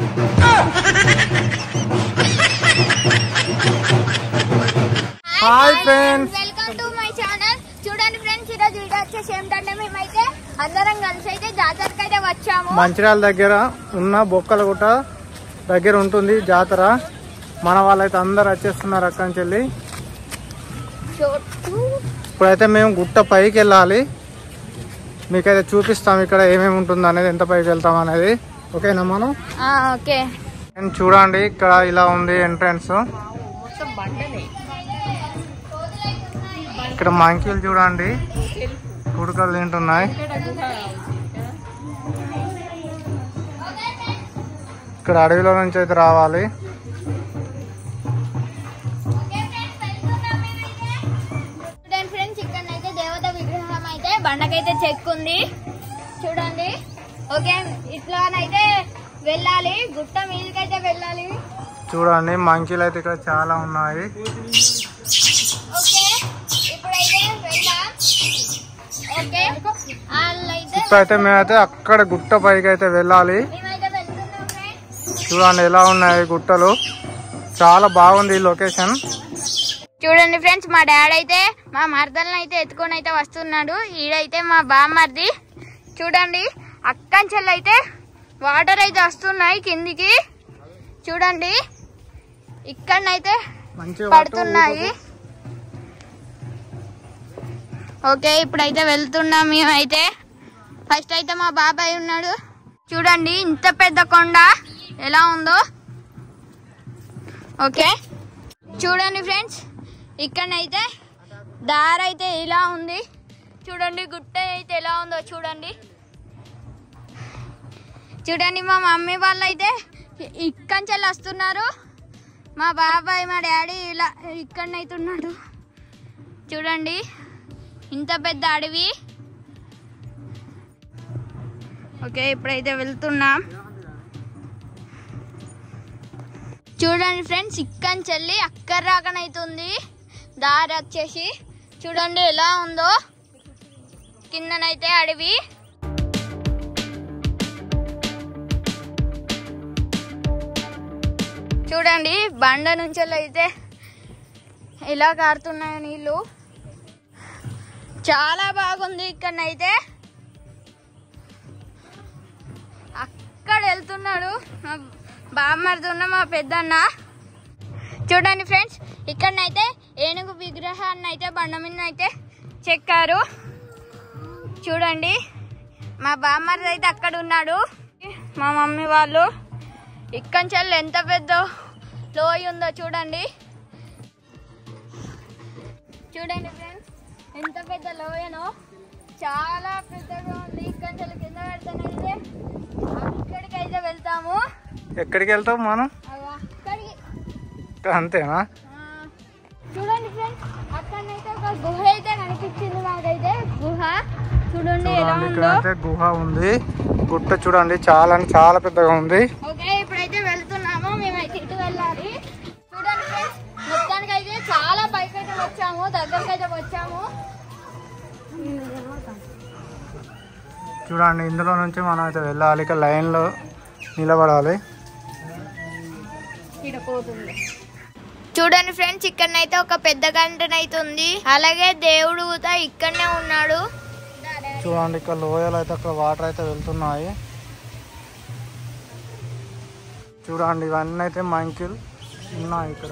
Hi friends, welcome to my channel. చూడండి friends, ఈరోజు video వచ్చేసి ఏమిటంటే మేమైతే అందరం కలిసి అయితే జాతరకి అయితే వచ్చాము. మంచిర్యాల దగ్గర ఉన్న బొక్కలగుట్ట దగ్గర ఉంటుంది జాతర. మన వాళ్ళైతే అందరు వచ్చేస్తున్నారు అక్కడి నుంచి వెళ్ళి. ఇప్పుడైతే మేము గుట్ట పైకి వెళ్ళాలి. మీకైతే చూపిస్తాం ఇక్కడ ఏమేమి ఉంటుంది అనేది, ఎంత పైకి వెళ్తాం అనేది. ఓకేనా మనం? ఓకే. చూడండి ఇక్కడ ఇలా ఉంది ఎంట్రన్స్. ఇక్కడ మంకీలు చూడండి కుడుకలు తింటున్నాయి. ఇక్కడ అడవిలో నుంచి అయితే రావాలి. చూడండి ఫ్రెండ్స్, ఇక్కడైతే దేవత విగ్రహం అయితే బండకైతే చెక్కుంది చూడండి. ఓకే, ఇట్లానైతే వెళ్ళాలి, గుట్ట మీదకైతే వెళ్ళాలి. చూడండి మంకీలు అయితే ఇక్కడ చాలా ఉన్నాయి. ఇప్పుడైతే మేమైతే అక్కడ గుట్ట పైకి అయితే వెళ్ళాలి. చూడండి ఎలా ఉన్నాయి గుట్టలు, చాలా బాగుంది ఈ లొకేషన్. చూడండి ఫ్రెండ్స్, మా డాడీ అయితే మా మరదలను అయితే ఎత్తుకొని అయితే వస్తున్నాడు. ఈడైతే మా బామ్మర్ది. చూడండి అక్కంచెల్లి అయితే వాటర్ అయితే వస్తున్నాయి కిందికి. చూడండి ఇక్కడనైతే పడుతున్నాయి. ఓకే, ఇప్పుడైతే వెళ్తున్నాం మేమైతే. ఫస్ట్ అయితే మా బాబాయ్ ఉన్నాడు. చూడండి ఇంత పెద్ద కొండ ఎలా ఉందో. ఓకే చూడండి ఫ్రెండ్స్, ఇక్కడనైతే దారి అయితే ఇలా ఉంది. చూడండి గుట్ట అయితే ఎలా ఉందో చూడండి. చూడండి మా మమ్మీ వాళ్ళు అయితే ఇక్కడి వస్తున్నారు. మా బాబాయ్ మా డాడీ ఇలా ఇక్కడనైతే ఉన్నాడు. చూడండి ఇంత పెద్ద అడవి. ఓకే, ఇప్పుడైతే వెళ్తున్నాం. చూడండి ఫ్రెండ్స్, ఇక్కడి చెల్లి అక్కడ రాకనైతుంది దారి వచ్చేసి. చూడండి ఎలా ఉందో, కిందనైతే అడవి. చూడండి బండ నుంచి అయితే ఇలా కారుతున్నాయి నీళ్ళు. చాలా బాగుంది. ఇక్కడనైతే అక్కడ వెళ్తున్నాడు మా బామ్మర్ది ఉన్న మా పెద్దన్న. చూడండి ఫ్రెండ్స్, ఇక్కడనైతే ఏనుగు విగ్రహాన్ని అయితే బండ మీద అయితే చెక్కారు. చూడండి మా బామ్మర్ది అయితే అక్కడ ఉన్నాడు. మా మమ్మీ వాళ్ళు ఇక్కడి చెల్లి ఎంత పెద్ద లోయ ఉందో చూడండి. చూడండి ఫ్రెండ్స్, ఎంత పెద్ద లోయనో, చాలా పెద్దగా ఉంది. ఇక్కడ కింద పెడతానైతే అక్కడికి అయితే వెళ్తాము. ఎక్కడికి వెళ్తాం మనం? అంతేనా? చూడండి ఫ్రెండ్స్, అక్కడనైతే ఒక గుహ అయితే కనిపించింది మాకైతే. గుహ చూడండి ఎలా ఉందో. గుహ ఉంది, గుట్ట చూడండి చాలా చాలా పెద్దగా ఉంది. ఓకే, ఇప్పుడైతే వెళ్తున్నాము. మేమైతే ఇటు వెళ్ళాలి. చూడండి ఫ్రెండ్స్, మొత్తానికి అయితే చాలా పైకి అయితే వచ్చాము, దగ్గరికి అయితే వచ్చాము. చూడండి ఇందులో నుంచి మనం అయితే వెళ్ళాలి. ఇక లైన్ లో నిలబడాలి. చూడండి ఫ్రెండ్స్, ఇక్కడనైతే ఒక పెద్ద గంటనైతే ఉంది. అలాగే దేవుడు కూడా ఇక్కడనే ఉన్నాడు. చూడండి ఇక్కడ లోయలు అయితే అక్కడ వాటర్ అయితే వెళ్తున్నాయి. చూడండి ఇవన్నీ అయితే మంకీలు ఉన్నాయి ఇక్కడ.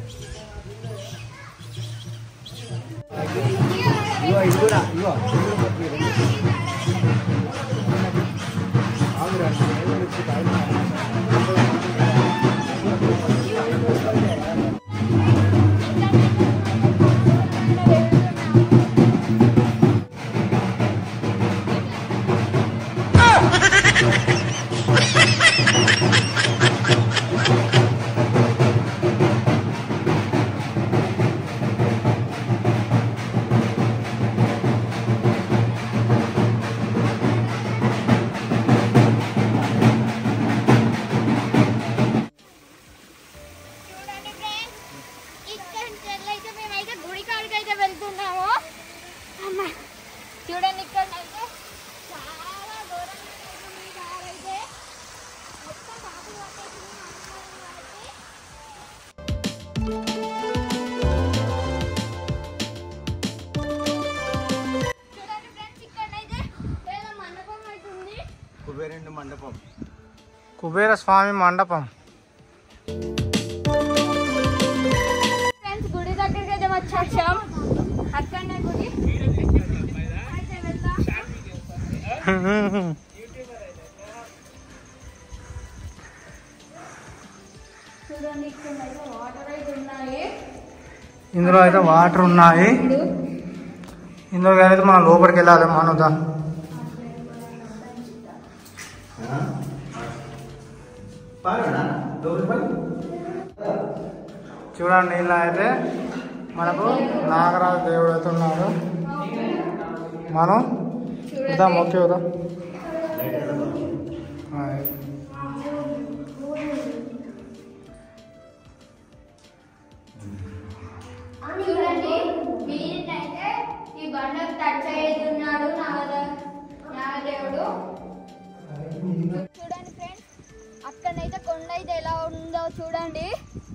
చూడండి ఇక్కడైతే చాలా ఘోరంగా ఉంది. కుబేర స్వామి మండపం. ఫ్రెండ్స్ గుడి దగ్గరికి అయితే వచ్చాం. అక్కడనే గుడి అయితే వెళ్దాం. చూడండి ఇక్కడ అయితే వాటర్ అయితే ఉన్నాయి. ఇందులో అయితే వాటర్ ఉన్నాయి. ఇందులో అయితే మనం లోపలికి వెళ్ళాలి. మనదా చూడండి ఇలా అయితే మనకు నాగరాజు దేవుడు అయితే ఉన్నాడు. మనం చూద్దాం. ఓకే వద్దాం. చూడండి వీరినైతే ఈ బండకు టచ్ అయ్యేస్తున్నాడు నాగదేవుడు. చూడండి ఫ్రెండ్స్ అక్కడైతే కొండ అయితే ఎలా ఉందో చూడండి.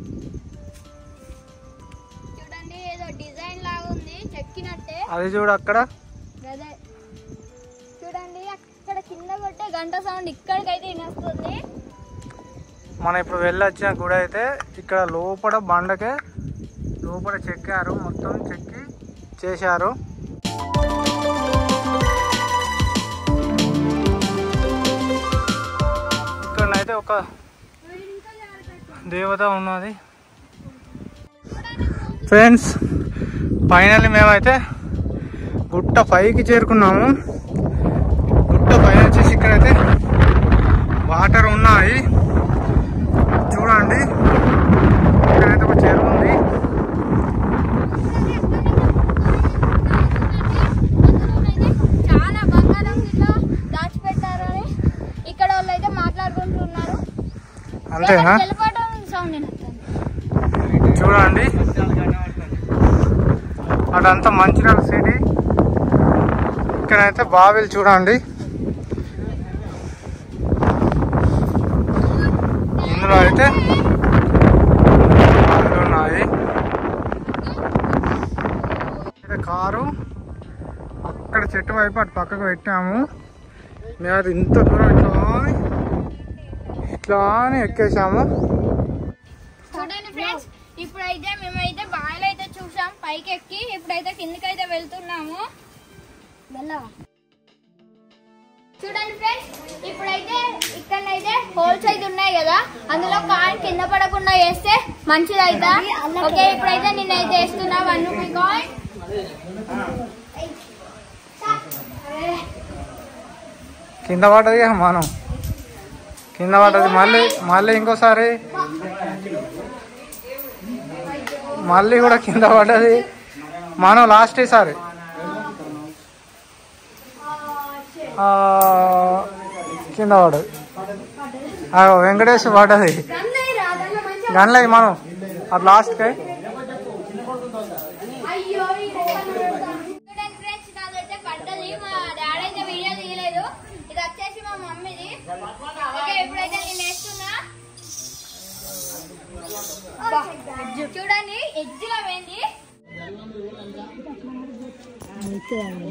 చూడండి ఏదో డిజైన్ లాగా ఉంది చెక్కినట్టే. అది చూడు అక్కడ. అదే చూడండి అక్కడ కింద కొట్టే గంట సౌండ్ ఇక్కడికైతే వినొస్తుంది. మనం ఇప్పుడు వెళ్ళొచ్చిన గుడి అయితే ఇక్కడ లోపల బండకే లోపల చెక్కారు. మొత్తం చెక్కి చేశారు. ఇక్కడనైతే ఒక దేవత ఉన్నది. ఫ్రెండ్స్ ఫైనల్లీ మేమైతే గుట్ట పైకి చేరుకున్నాము. గుట్ట పైన వచ్చేసి ఇక్కడైతే వాటర్ ఉన్నాయి. చూడండి ఇక్కడైతే ఒక చెరువు ఉంది. చాలా బంగారం ఇలా దాచిపెట్టారని ఇక్కడ వాళ్ళు అయితే మాట్లాడుకుంటున్నారు. అంతేనా? చూడండి అదంతా మంచిర్యాల సిటీ. ఇక్కడైతే బావిలు చూడండి. ఇందులో అయితే బావిలు ఉన్నాయి. కారు అక్కడ చెట్టు వైపు అటు పక్కకు పెట్టాము. మేము ఇంత దూరం ఇట్లా అని ఎక్కేసాము. చూడండి ఫ్రెండ్స్ ఇప్పుడైతే మేమైతే బావిలో అయితే చూసాం పైకి ఎక్కి. ఇప్పుడైతే కిందకైతే వెళ్తున్నాము. చూడండి ఫ్రెండ్స్ ఇప్పుడైతే ఇక్కడైతే హోల్స్ అయితే ఉన్నాయి కదా, అందులో కాయిన్ కింద పడకుండా వేస్తే మంచిది అయితే. ఓకే ఇప్పుడైతే నేనైతే వేస్తున్నా 1 రూపీ కాయిన్. కింద పడ్డది మనం కింద పడ్డది. మళ్ళీ ఇంకోసారి మళ్ళీ కూడా కింద పడ్డది. మనం లాస్ట్ ఈసారి కింద పడ్డది. వెంకటేష్ పడ్డది. గన్లయ్యి మనం అది లాస్ట్కి. పడ్డది మా డాడీ అయితే వీడియో తీయలేదు. ఇది వచ్చేసి మా మమ్మీది. ఓకే ఇప్పుడైతే నేను వేస్తున్నా. చూడండి ఎడ్జిలో పోయింది. చూడండి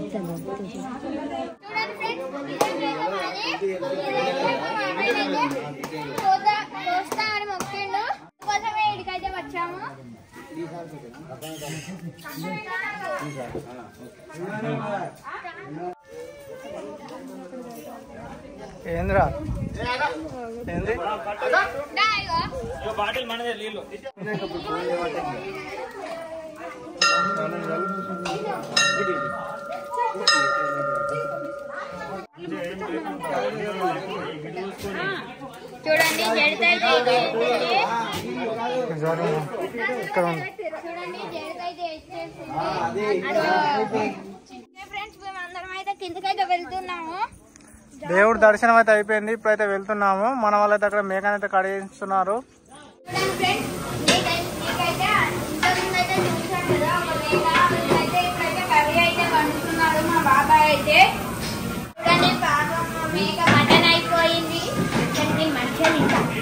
ఫ్రెండ్స్ చూస్తా అని మొక్కిండు కోసమే ఇడికైతే వచ్చాము. ఏంద్రా ఏంది బాటిల్ మనదే నీళ్ళు. చూడండి జడితైతే చూడండి జడితైతే ఫ్రెండ్స్ మేము అందరం అయితే కిందకైతే వెళ్తున్నాము. దేవుడు దర్శనం అయితే అయిపోయింది. ఇప్పుడైతే వెళ్తున్నాము. మన వాళ్ళైతే అక్కడ మేకనైతే కడిగిస్తున్నారు. కర్రీ అయితే వండుతున్నాడు మా బాబాయ్ అయితే. కానీ పాపం మేక మటన్ అయిపోయింది. మంచిగా